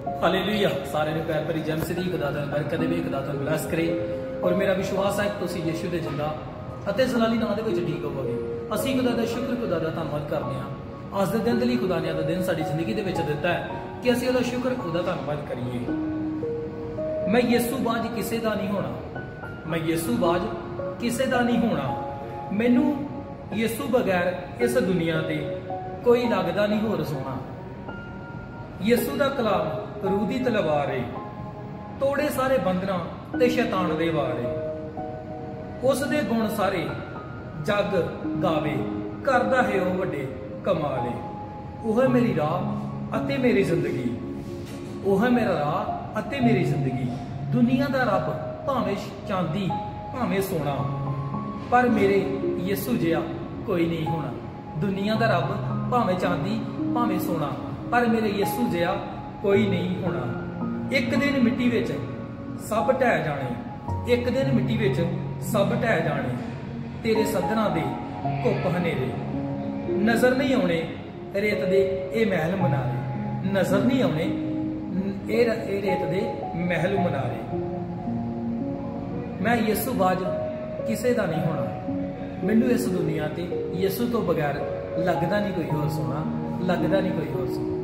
Hallelujah सारे ने पैर भरी जय मसीह खुदा दा बरकत देवे खुदा तुहानू ब्लेस करे। और मेरा विश्वास है कि तुसीं यीशु दे जिंदा अते जलाली नाम दे विच ठीक होवोगे। असीं खुदा दा शुक्र खुदा दा धन्नवाद करदे हां। अज दे दिन दे लई खुदा ने दा दिन साडी जिंदगी दे विच दित्ता है कि असीं ओहदा शुक्र ओहदा धन्नवाद करिए। मैं यीशु बाज किसे दा नहीं होना, मैं यीशु बाज किसे दा नहीं होना। मैनू यीशु बगैर इस दुनिया ते कोई लगदा नहीं होर सोना। यीशु दा कलाम रूह दी तलवार है, तोड़े सारे बंधना ते शैतान दे वार है। उस दे गुण सारे जग गावे, करदा है ओ वड्डे कमाल है। ओह है मेरी राह अते मेरी जिंदगी, ओह है मेरा राह अते मेरी जिंदगी। दुनिया दा रब भावें चांदी भावें सोना, पर मेरे यीशु जिहा कोई नहीं होना। दुनिया दा रब भावें चांदी भावें सोना, पर मेरे यीशु जिहा कोई नहीं होना। एक दिन मिट्टी विच सब ढह जाने, एक दिन मिट्टी विच सब ढह जाने। तेरे सदना दे घुप हनेरे, नजर नहीं आने रेत दे ए महल मनारे। नजर नहीं आने ए रेत दे महल मनारे। मैं यीशु बाज किसे दा नहीं होना। मैनू इस दुनिया ते यीशु तो बगैर लगदा नहीं कोई होर सोना, लगदा नहीं कोई होर सोना।